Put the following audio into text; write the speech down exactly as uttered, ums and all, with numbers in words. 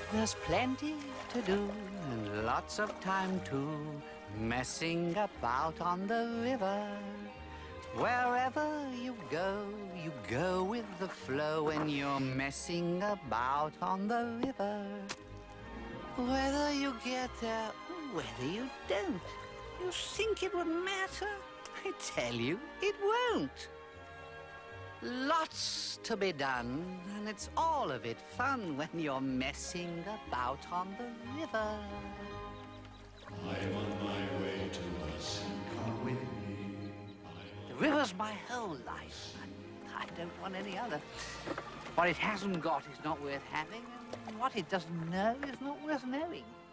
There's plenty to do and lots of time too, messing about on the river. Wherever you go, you go with the flow when you're messing about on the river. Whether you get there or whether you don't, you think it would matter? I tell you, it won't. Lots to be done, and it's all of it fun when you're messing about on the river. I'm on my way to us, come with me. The river's my whole life, and I don't want any other. What it hasn't got is not worth having, and what it doesn't know is not worth knowing.